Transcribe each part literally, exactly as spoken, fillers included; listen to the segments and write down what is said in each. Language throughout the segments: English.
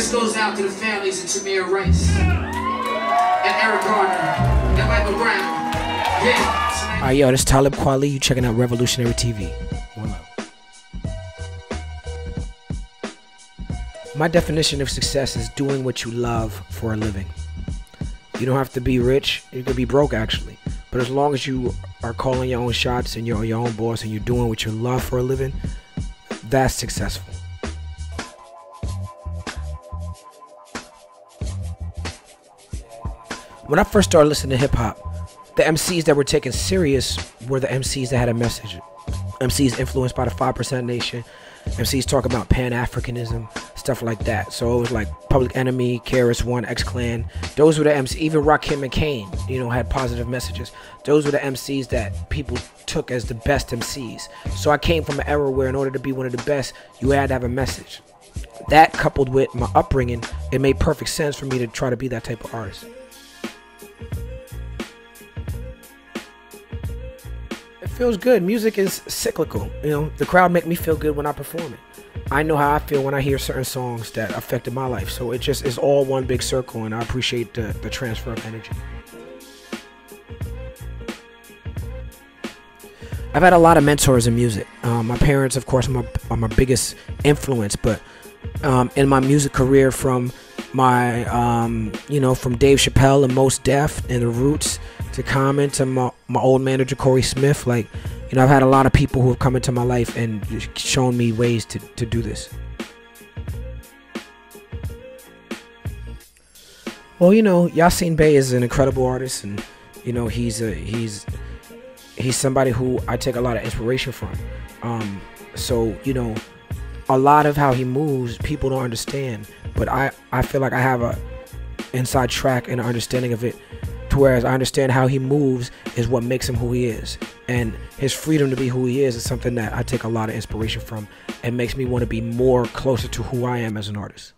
This goes out to the families of Tamir Rice and Eric Gardner and Michael Brown. Yeah. Alright, yo, this is Talib Kweli. You checking out Revolutionary T V. One love. My definition of success is doing what you love for a living. You don't have to be rich. You could be broke, actually. But as long as you are calling your own shots and you're your own boss and you're doing what you love for a living, that's successful. When I first started listening to hip-hop, the M Cs that were taken serious were the M Cs that had a message. M Cs influenced by the five percent Nation. M Cs talk about Pan-Africanism, stuff like that. So it was like Public Enemy, K R S One, X-Clan. Those were the M Cs. Even Rakim and Kane, you know, had positive messages. Those were the M Cs that people took as the best M Cs. So I came from an era where in order to be one of the best, you had to have a message. That coupled with my upbringing, it made perfect sense for me to try to be that type of artist. It feels good. Music is cyclical. You know, the crowd make me feel good when I perform it. I know how I feel when I hear certain songs that affected my life. So it just is all one big circle, and I appreciate the, the transfer of energy. I've had a lot of mentors in music. Um, my parents, of course, are my, are my biggest influence, but um, in my music career, from my, um, you know, from Dave Chappelle and Mos Def and The Roots to Common to my, my old manager Corey Smith, like, you know, I've had a lot of people who have come into my life and shown me ways to, to do this. Well, you know, Yasin Bey is an incredible artist, and you know, he's a he's he's somebody who I take a lot of inspiration from. Um, so, you know, a lot of how he moves, people don't understand, but I I feel like I have a inside track and an understanding of it. To whereas I understand how he moves is what makes him who he is, and his freedom to be who he is is something that I take a lot of inspiration from, and makes me want to be more closer to who I am as an artist.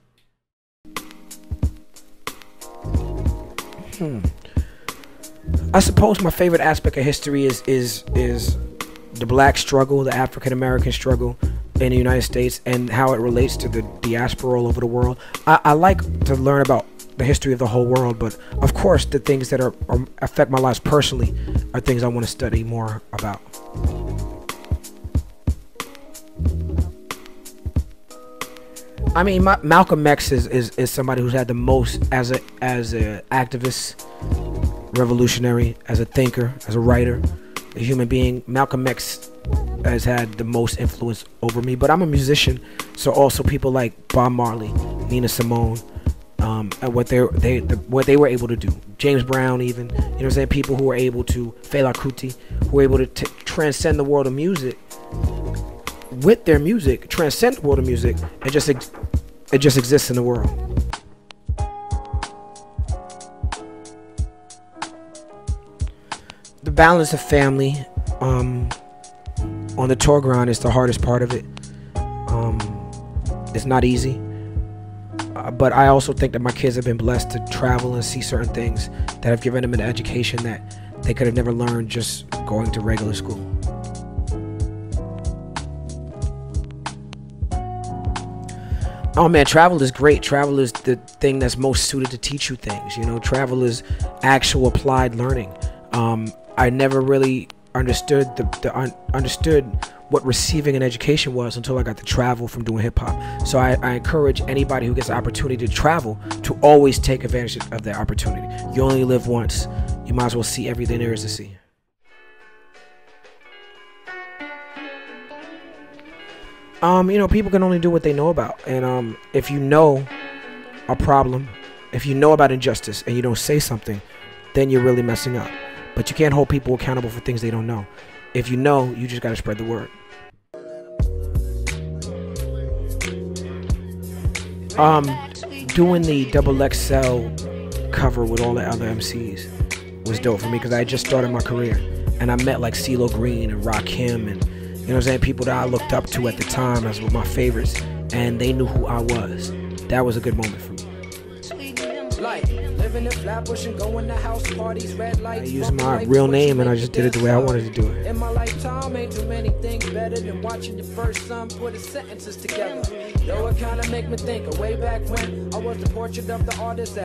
Hmm. I suppose my favorite aspect of history is is is the black struggle, the African American struggle in the United States, and how it relates to the diaspora all over the world. I, I like to learn about the history of the whole world, but of course the things that are, are affect my lives personally are things I want to study more about. I mean, my, Malcolm X is, is is somebody who's had the most as a as a activist, revolutionary, as a thinker, as a writer, a human being. Malcolm X has had the most influence over me, but I'm a musician, so also people like Bob Marley, Nina Simone, Um, and what they they the, what they were able to do, James Brown, even, you know what I'm saying, people who were able to, Fela Kuti, who were able to t transcend the world of music with their music, transcend the world of music, and just ex it just exists in the world. The balance of family um, on the tour ground is the hardest part of it. Um, it's not easy. Uh, but I also think that my kids have been blessed to travel and see certain things that have given them an education that they could have never learned just going to regular school. Oh man, travel is great. Travel is the thing that's most suited to teach you things. You know, travel is actual applied learning. Um, I never really understood the, the un understood what receiving an education was until I got to travel from doing hip hop. So I, I encourage anybody who gets the opportunity to travel to always take advantage of that opportunity. You only live once. You might as well see everything there is to see. Um, you know, people can only do what they know about. And um, if you know a problem, if you know about injustice and you don't say something, then you're really messing up. But you can't hold people accountable for things they don't know. If you know, you just got to spread the word. Um, doing the double X L cover with all the other M Cs was dope for me because I had just started my career, and I met like CeeLo Green and Rakim, and you know what I'm saying, people that I looked up to at the time as were my favorites, and they knew who I was. That was a good moment for me. Like living in Flatbush and going to house parties, red lights. I used my real name and I just did it the way I wanted to do it. In my lifetime, ain't too many things better than watching your first son put his sentences together. Though it kinda make me think of way back when I was the portrait of the artist that